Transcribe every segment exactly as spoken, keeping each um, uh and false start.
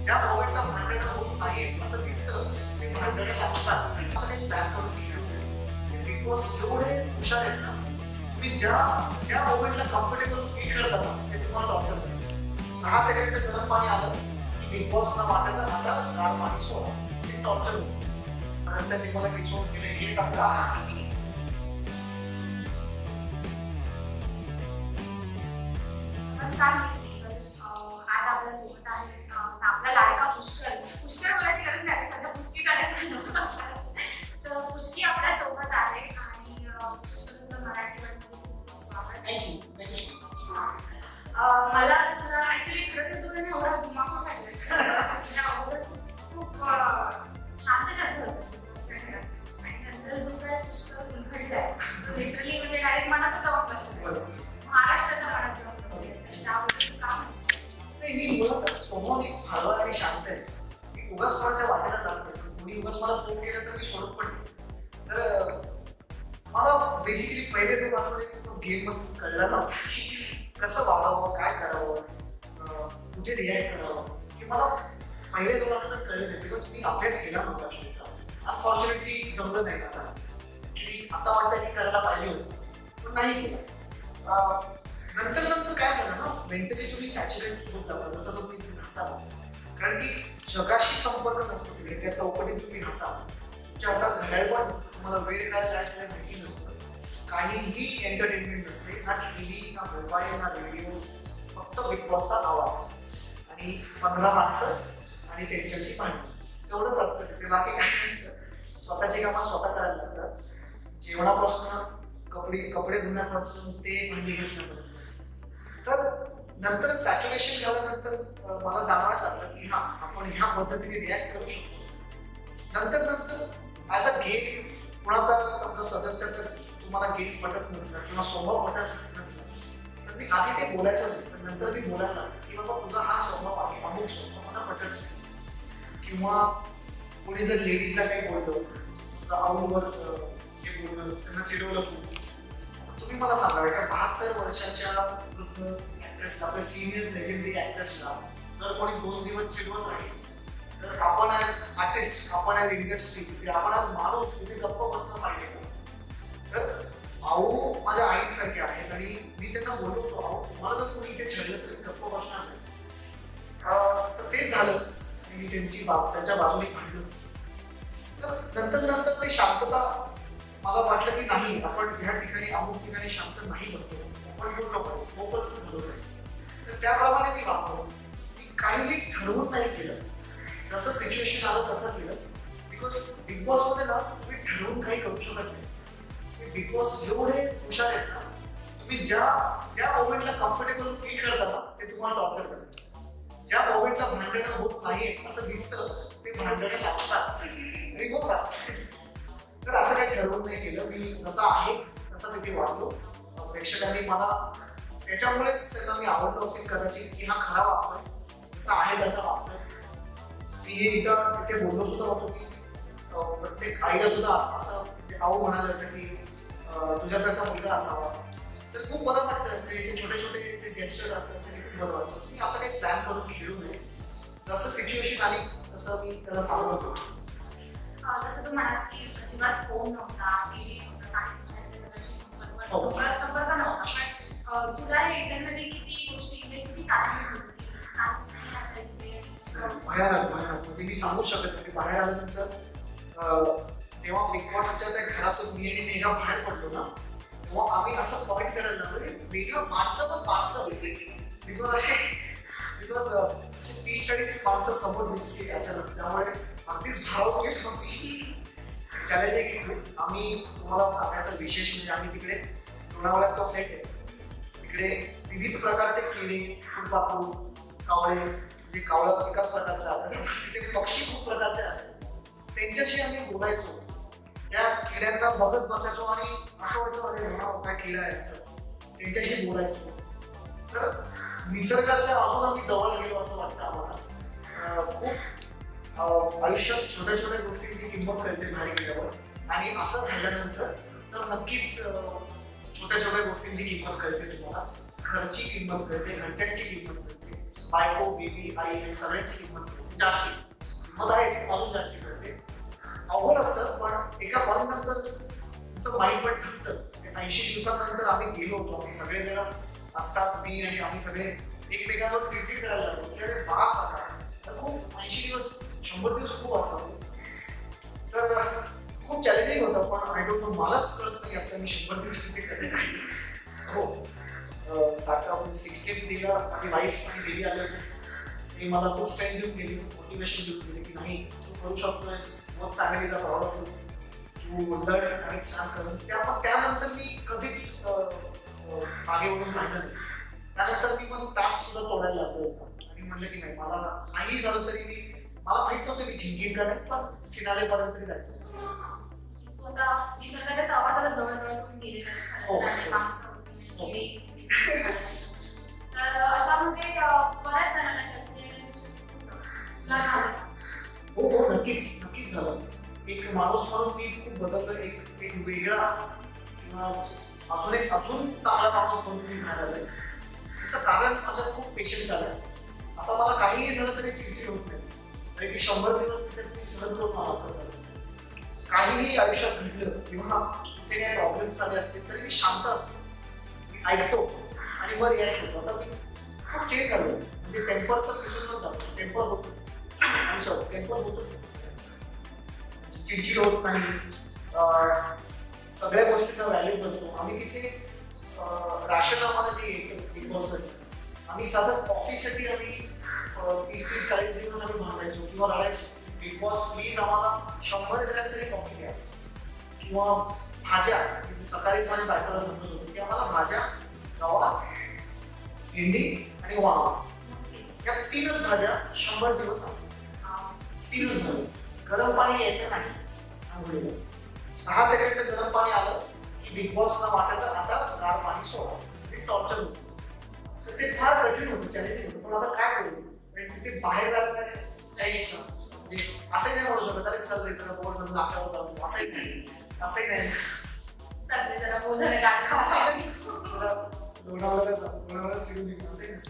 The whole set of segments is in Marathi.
ज्या मोमेंटला भांडणं होत नाहीत असं दिसतं ते भांडणं लागतात असं काही प्लॅन करून केलं. बिग बॉस जेवढे हुशार आहेत ना, तुम्ही ज्या ज्या मोमेंटला कम्फर्टेबल फील करता ना ते तुम्हाला टॉर्चर करतात. दहा सेकंड गरम पाणी आलं की बिग बॉसला वाटायचं आता गार पाणी सोडा, ते टॉर्चर होतं. घरच्यांनी मला पिसवून केले हे सांगा. नमस्कार, मी स्नेहल. आज आपल्या सोबत आहे आपला लाडका पुष्कर. पुष्कर बोलायची गरज नाही, सध्या पुष्की करायचं. तर पुष्की आपल्या सोबत आहे आणि पुष्करचं मराठीमध्ये स्वागत. मला तुला ऍक्च्युली खरं तर तुला एवढा दिमाग काढला अगोदर खूप शांत शांत होतं आणि नंतर जो काय पुष्कर घडलाय लिटरली म्हणजे डायरेक्ट मनात जाऊन बसलं, महाराष्ट्राच्या मनात जाऊन बसले. त्याबद्दल काय म्हणतो? मी मुळातच स्वभावाने हळवा आणि शांत आहे. मी उगाच कोणाच्या वाटेला जात नाही. कोणी उगाच मला फोन केला तर मी सोडत पण नाही. तर मला बेसिकली पहिले जो मला गेमच कळला नव्हता की कसं वागावं, काय करावं, कुठे रिॲक्ट करावं हे मला पहिले जो मला कळलं नाही. बिकॉज मी अभ्यास केला नव्हता शोचा. अनफॉर्च्युनेटली जमलं नाही आता. ॲक्च्युली आता वाटतं की करायला पाहिजे होतं पण नाही केलं. नंतर नंतर काय झालं ना, मेंटली तुम्ही सॅच्युरेट होत जाता जसं तुम्ही राहता. कारण की जगाशी संपर्क नसतो तिकडे, त्या चौकटीत तुम्ही राहता. तुमच्या हातात घड्याळ पण नसतं, तुम्हाला वेळ काय काय माहिती नसतं, काहीही एंटरटेनमेंट नसते, ना टी व्ही ना मोबाईल ना रेडिओ, फक्त बिग बॉसचा आवाज आणि पंधरा माणसं आणि त्यांच्याशी भांडण एवढंच असतं तिथे. बाकी काही नसतं. स्वतःची कामं स्वतः करायला लागतात. जेवणापासून कपडे कपडे धुण्यापासून ते भांडी घासण्यापर्यंत. तर नंतर सॅच्युरेशन झाल्यानंतर मला जाणवायला लागलं की हा आपण ह्या पद्धतीने रिॲक्ट करू शकतो. नंतर नंतर ॲज अ गेम कुणाचा समजा सदस्याचा तुम्हाला गेम पटत नसला किंवा स्वभाव पटत नसला तर मी आधी ते बोलायचं होतं. पण नंतर मी बोलायला लागलो की बाबा तुझा हा स्वभाव आहे, अमुक स्वभाव मला पटत नाही. किंवा कोणी जर लेडीजला काही बोललं आवडीवर हे बोललं, त्यांना चिडवलं बोललं, तुम्ही मला सांगा एका बहात्तर वर्षाच्या वृद्ध ऍक्ट्रेसला, आपल्या सिनियर लेजेंडरी ऍक्ट्रेसला जर कोणी दोन दिवस चिडवत राहील तर आपण ॲज आर्टिस्ट, आपण ॲज इंडस्ट्री, आपण आज माणूस इथे गप्प बसणं पाहिजे का? तर भाऊ माझ्या आईसारखे आहेत आणि मी त्यांना बोलवतो, भाऊ तुम्हाला जर कोणी इथे चिडलं तरी गप्प बसणार नाही. तर तेच झालं आणि मी त्यांची बाब त्यांच्या बाजूने भांडलो. तर नंतर नंतर ते शांतता मला वाटलं की नाही आपण ह्या ठिकाणी अमुक ठिकाणी शांत नाही बसतो, आपण येऊ नको तोपर्यंत झालो नाही. तर त्याप्रमाणे मी वापरतो. मी काहीही ठरवून नाही केलं, जसं सिच्युएशन आलं तसं केलं. बिकॉज बिग बॉसमध्ये ना तुम्ही ठरवून काही करू शकत नाही. बिग बॉस जेवढे हुशार आहेत ना, तुम्ही ज्या ज्या मोमेंटला कम्फर्टेबल फील करता ना ते तुम्हाला टॉर्चर करतात. ज्या मोमेंटला भांडणं होत नाहीत असं दिसतं ते भांडणं लागतात आणि होतात. तर असं काही ठरवून नाही केलं. मी जसं आहे तसं तिथे वागलो. प्रेक्षकांनी मला त्याच्यामुळेच त्यांना मी आवडलो असेल कदाचित की हा खरा वागतोय, जसं आहे तसा वागतोय. मी हे इथं तिथे बोललो सुद्धा होतो की प्रत्येक आईला सुद्धा असं आऊ म्हणालं होतं की तुझ्यासारखा मुलगा असावा. तर खूप बरं वाटतं. याचे छोटे छोटे जे जेस्चर असतात ते खूप बरं वाटतं. मी असं काही प्लॅन करून खेळू नये. जसं सिच्युएशन आली तसं मी त्याला सांगत होतो. जसं तू म्हणास की अजिबात फोन नव्हता, टीव्ही नव्हता, काहीच संपर्क संपर्क नव्हता, पण तुला हे इंटरनेटली किती गोष्टी किती चांगली होती. भयानक भयानक म्हणजे मी सांगू शकत नाही. बाहेर आल्यानंतर तेव्हा बिग बॉसच्या त्या घरातून मी आणि मेघा बाहेर पडलो ना, तेव्हा आम्ही असं पॉईंट करायला लागलो मेघा माणसं पण माणसं होती. बिकॉज असे बिकॉज असे तीस चाळीस माणसं समोर दिसली अचानक. त्यामुळे अगदीच भाव घेत होती. चॅलेंजिंग घेतली. आम्ही तुम्हाला सांगायचा विशेष म्हणजे आम्ही तिकडे लोणावळ्यात तो सेट आहे, तिकडे विविध प्रकारचे किडे, फुलपाखरू, कावळे, म्हणजे कावळं एकाच प्रकारचे असायचं, तिथे पक्षी खूप प्रकारचे असायचे. त्यांच्याशी आम्ही बोलायचो, त्या किड्यांना बघत बसायचो आणि असं वाटतं अरे काय किडा आहे असं, त्यांच्याशी बोलायचो. तर निसर्गाच्या अजून आम्ही जवळ गेलो असं वाटतं आम्हाला. खूप आयुष्यात छोट्या छोट्या गोष्टींची किंमत कळते बाहेर गेल्यावर. आणि असं झाल्यानंतर तर नक्कीच छोट्या छोट्या गोष्टींची किंमत कळते तुम्हाला. घरची किंमत कळते, घरच्यांची किंमत कळते, बायको, बेबी, आई हे सगळ्यांची किंमत कळते. जास्ती हिंमत आहेच, अजून जास्ती करते. अवघड असतं पण एका पॉईंट नंतर तुमचं माइंड पण थकतं. ऐंशी दिवसानंतर आम्ही गेलो होतो, आम्ही सगळेजण असतात, मी आणि आम्ही सगळे एकमेकांवर चिडचिड करायला लागलो की अरे बास आता. तर खूप ऐंशी दिवस शंभर दिवस खूप असतात, तर खूप चॅलेंजिंग होतं. पण आय डोंट नो, मलाच कळत नाही आता मी शंभर दिवस तिथे कसे काढले. हो, साखर सिक्स्टीन दिला माझी वाईफ आणि बेबी आले होते, ते मला खूप स्ट्रेंथ देऊन गेली, मोटिवेशन देऊन गेली की नाही तू करू शकतोयस, मग फॅमिलीचा प्रॉब्लेम तू लढ आणि छान करून. त्यामुळे त्यानंतर मी कधीच मागे वळून राहिलं नाही. त्यानंतर मी मग टास्क सुद्धा तोडायला लागलो आणि म्हणलं की नाही, मला नाही झालं तरी मी, मला माहित नव्हतं मी जिंकीन का नाही, पण फिनाले पर्यंत तरी जायचं. निसर्गाच्या सहवासाला जवळजवळ तुम्ही गेलेले तर अशामध्ये बऱ्याच जणांना हो हो नक्कीच नक्कीच झालं. एक माणूस म्हणून मी खूप बदललो, एक एक वेगळा किंवा अजून एक अजून चांगला माणूस म्हणून मी मिळाला. त्याचं कारण माझ्या खूप पेशन्स आला. आता मला काहीही झालं तरी चिडचिड होत नाही, कारण की शंभर दिवस तिथे तुम्ही सहन करून आला झालं. काहीही आयुष्यात घडलं किंवा कुठे काही प्रॉब्लेम्स आले असतील तरी मी शांत असतो, मी ऐकतो आणि मग रिॲक्ट होतो. आता मी खूप चेंज झालो, म्हणजे टेम्पर तर विसरूनच जातो. टेम्पर होतच आयुष्यात, टेम्पर होतच, चिडचिड होत नाही, सगळ्या गोष्टींना व्हॅल्यू करतो. आम्ही तिथे राशन आम्हाला जे यायचं बिग बॉसमध्ये, आम्ही साधं कॉफीसाठी आम्ही तीस तीस चाळीस दिवस आम्ही भांडायचो किंवा रडायचो, बिग बॉस प्लीज आम्हाला शंभर ग्रॅम तरी कॉफी द्या. किंवा भाज्या, सकाळी माझ्या बायकोला समजत होतं की आम्हाला भाज्या, रवा, भेंडी आणि वांगा या तीनच भाज्या शंभर दिवस, तीनच भाज्या. गरम पाणी यायचं नाही आंघोळीला. दहा सेकंड गरम पाणी आलं की बिग बॉसला वाटायचं आता गार पाणी सोडा. ते टॉर्चर होतं, तर ते फार कठीण होतं, चॅलेंजिंग होतं. पण आता काय करू, तिथे बाहेर जायला काही म्हणजे असंही नाही म्हणू शकत अरे चल जरा बोर्ड मधून नाक्यावर जाऊ, असंही नाही, असंही नाही जरा बोल झालं गाडी लोणावळ्याला जाऊ, लोणावळ्याला फिरून येऊ, असंही नाही.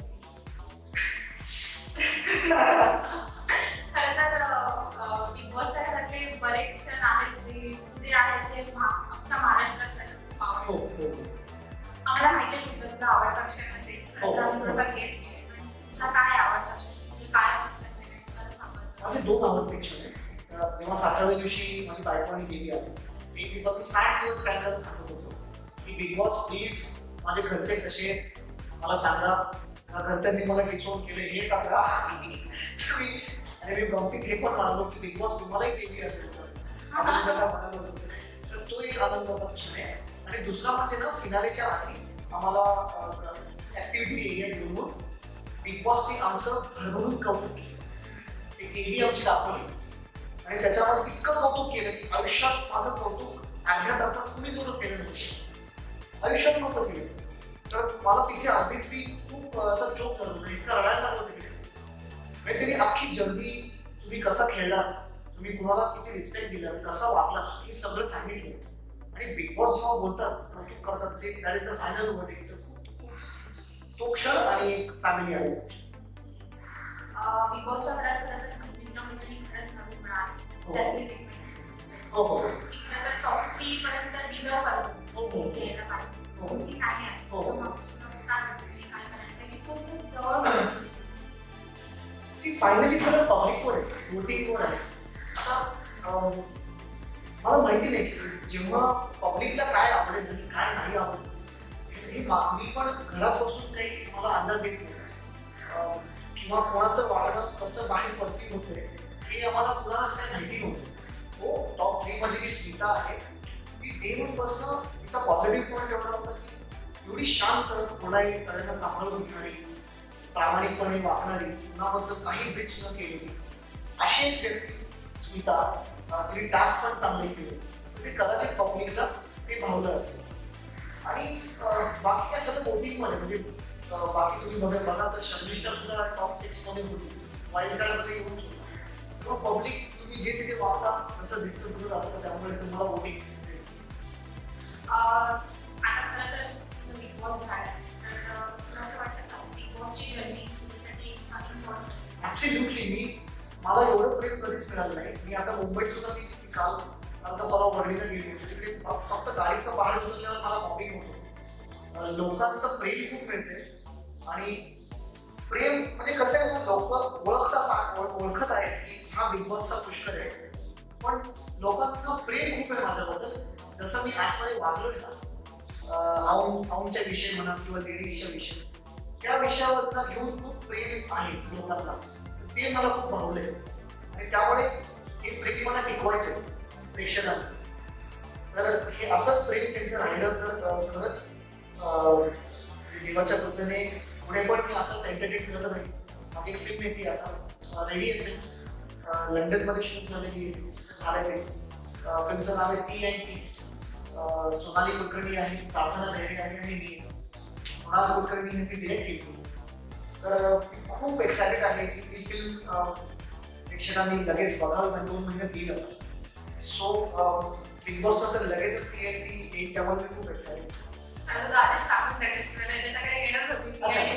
खरं तर बिग बॉसच्या घरातले बरेच क्षण आहेत ते तुझे आहेत ते आमच्या महाराष्ट्रात खूप आवडते. आम्हाला माहिती आहे तुझं तुझा आवडता क्षण असेल तर आम्ही थोडंफार घेत गेले, पण तुझा काय आवडता क्षण, काय आवडता माझे दोन आवडते क्षण आहेत. जेव्हा सातव्या दिवशी माझी बायकोनी गेली आहे, मी तिथं मी साठ दिवस काय करायला सांगत होतो की बिग बॉस प्लीज माझे घरचे कसे मला सांगा, घरच्यांनी मला डिसोन केले हे सांगा. आणि मी गमतीत हे पण मानलो की बिग बॉस तुम्हालाही वेगळी असेल तर असं मी त्याला म्हणालो होतो. तर तो एक आनंदाचा क्षण आहे. आणि दुसरा म्हणजे ना, फिनालेच्या आधी आम्हाला ऍक्टिव्हिटी एरिया घेऊन बिग बॉसनी आमचं भरभरून कौतुक केलं, टीव्ही आमची दाखवली आणि त्याच्यामध्ये इतकं कौतुक केलं की आयुष्यात माझं कौतुक अर्ध्या तासात कुणी जोर केलं नव्हतं, आयुष्यात नव्हतं केलं. तर मला तिथे अगदीच मी खूप असं चोक झालो, इतकं रडायला लागलं तिथे. म्हणजे त्यांनी अख्खी जर्नी तुम्ही कसा खेळला, तुम्ही कुणाला किती रिस्पेक्ट दिला, कसा वागला हे सगळं सांगितलं. आणि बिग बॉस जेव्हा बोलतात, कौतुक करतात, ते that is the final word. तो क्षण आणि एक फॅमिली आहे. बिग बॉसच्या घरात खरं तर मैत्रिणी खरंच नवीन मिळाली. हो हो खरं तर टॉप थ्री पर्यंत डिझर्व करतो घ्यायला पाहिजे. की काय आहे काय करायला खूप खूप जवळ. सी फायनली सगळं पब्लिकवर आहे, वोटिंगवर आहे. आता मला माहिती नाही की जेव्हा पब्लिकला काय आवडेल आणि काय नाही आवडेल हे मी पण घरात बसून काही मला अंदाज येत नाही, किंवा कोणाचं वागणं कसं बाहेर परसिव्ह होतंय हे आम्हाला कुणालाच काही माहिती नव्हतं. हो, टॉप थ्री मध्ये जी स्मिता आहे ती डे वन पासून तिचा पॉझिटिव्ह पॉईंट एवढा होता की एवढी शांत, कोणाही सगळ्यांना सांभाळून घेणारी, प्रामाणिकपणे वागणारी, कुणाबद्दल काही बिच न केलेली अशी एक व्यक्ती स्मिता, तिने टास्क पण चांगले केले. ते कदाचित पब्लिकला ते भावलं असेल. आणि बाकी काय सगळं वोटिंगमध्ये म्हणजे बाकी तुम्ही बघा बघा तर शर्मिष्ठा सुद्धा टॉप सिक्स मध्ये होती, वाईल्ड कार्डमध्ये येऊन सुद्धा. तेव्हा पब्लिक तुम्ही जे तिथे वागता तसं दिसतं तसंच असतं, त्यामुळे तुम्हाला वोटिंग. आता खरं तर बिग बॉस झाला तर तुला असं वाटतं का बिग बॉसची जर्नी तुझ्यासाठी इम्पॉर्टंट असेल? ॲब्सोल्युटली. मी मिळालं नाही. मी आता मुंबईत सुद्धा मी काल काल तर परवा वर्णीला गेली होती, तिकडे फक्त गाडीतनं बाहेर उतरल्यावर मला मॉपिंग होतो. लोकांचं प्रेम खूप मिळते आणि प्रेम म्हणजे कसं आहे, लोक ओळखतात ओळखत आहेत की हा बिग बॉसचा पुष्कर आहे, पण लोकांना प्रेम खूप आहे माझ्याबद्दल. जसं मी आतमध्ये वागलोय ना, औं औंच्या विषयी म्हणा किंवा लेडीजच्या विषयी, त्या विषयावरनं घेऊन खूप प्रेम आहे लोकांना, ते मला खूप भावले आणि त्यामुळे हे प्रेम मला टिकवायचं प्रेक्षकांचं. तर हे असंच प्रेम त्यांचं राहिलं तर खरंच देवाच्या कृपेने पुढे पण मी असंच एंटरटेन करत राहील. माझी एक फिल्म येते आता, रेडी आहे फिल्म, लंडनमध्ये शूट झालेली झालंय त्याचं. फिल्मचं नाव आहे T and T. Sonali Kulkarni आहे, प्रार्थना बेहरे आहे आणि मी मृणाल कुलकर्णी यांनी डिरेक्ट केली. तर खूप एक्सायटेड आहे की ती फिल्म प्रेक्षकांनी लगेच बघावं आणि दोन महिन्यात येईल आता. सो बिग बॉस नंतर लगेच टी अँड टी येईल, त्यामुळे मी खूप एक्सायटेड. आधीच टाकून प्रॅक्टिस करायला त्याच्याकडे येणार होती. ठीक आहे,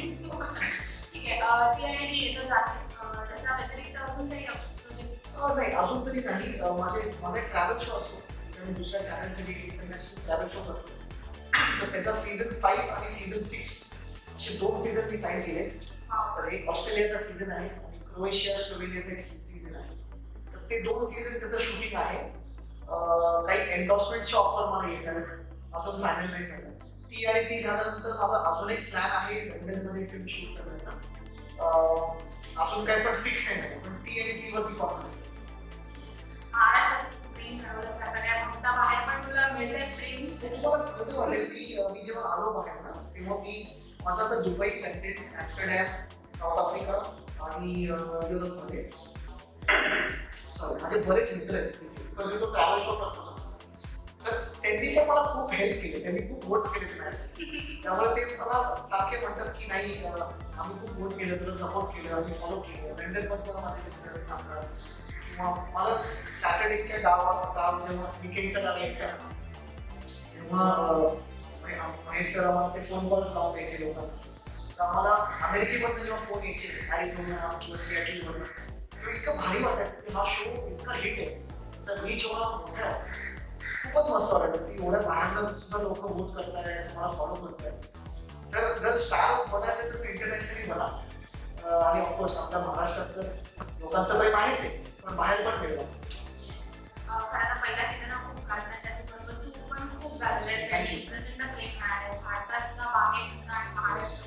ती आणि ती येतं जाते. त्याच्या व्यतिरिक्त अजून काही प्रोजेक्ट्स? नाही, अजून तरी नाही. माझे माझा एक ट्रॅव्हल शो असतो, मी दुसऱ्या चॅनलसाठी इंटरनॅशनल ट्रॅव्हल शो करतो. तर त्याचा सीझन फाईव्ह आणि सीझन सिक्स असे दोन सीझन मी साईन केले. तर एक ऑस्ट्रेलियाचा सीझन आहे आणि क्रोएशिया स्लोवेनियाचा एक सीझन आहे. तर ते दोन सीझन त्याचं शूटिंग आहे. काही एन्डॉर्समेंटची ऑफर मला येतात, अजून फायनल नाही झालं. ती आणि ती झाल्यानंतर माझा अजून एक प्लॅन आहे लंडनमध्ये फिल्म शूट करण्याचा. अजून काही पण फिक्स नाही झालं, पण ती आणि ती वरती कॉन्सन्ट्रेट. महाराष्ट्रात प्रेम ठरवलं जातं काय म्हणता, बाहेर पण तुला मिळतंय प्रेम? तुम्हाला खरं वाटेल की मी जेव्हा आलो बाहेर ना, तेव्हा मी माझा तर Dubai, London, Amsterdam, South Africa आणि युरोपमध्ये सॉरी माझे बरेच मित्र आहेत बिकॉज मी तो ट्रॅव्हल शो करतो. तर त्यांनी पण मला खूप हेल्प केली, त्यांनी खूप वोट्स केले माझ्यासाठी. त्यामुळे ते मला सारखे म्हणतात की नाही आम्ही खूप वोट केलं, तुला सपोर्ट केलं, आम्ही फॉलो केलं. लंडनमध्ये पण माझे मित्र सांगतात किंवा मला सॅटर्डेच्या डावा डाव जेव्हा विकेंडचा डाव यायचा तेव्हा महेश सर आम्हाला ते फोन कॉल्स लावून द्यायचे लोकांना. तर आम्हाला अमेरिकेमधनं जेव्हा फोन यायचे ॲरिझोना किंवा सिॲटलमधून, तेव्हा इतकं भारी वाटायचं की हा शो इतका हिट आहे, त्याचा रीच एवढा मोठा आहे. खूपच मस्त वाटतं की एवढ्या बाहेरनं सुद्धा लोक वोट करतायत, तुम्हाला फॉलो करतायत. तर जर स्टार बनायचं तर इंटरनॅशनली बना. आणि ऑफकोर्स आपल्या महाराष्ट्रात तर लोकांचं प्रेम आहेच आहे, पण बाहेर पण मिळतं. खरं तर पहिला सीझन खूप गाजला, त्याच्याबरोबर तू पण खूप गाजलायस आणि प्रचंड प्रेम मिळालंय भारताच्या बाहेर सुद्धा आणि महाराष्ट्रात.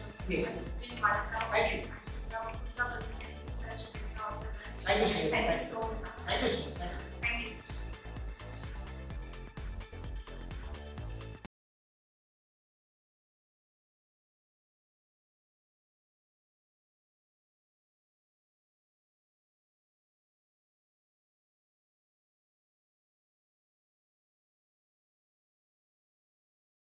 थँक्यू. तुमच्या थँक्यू सो मच. थँक्यू.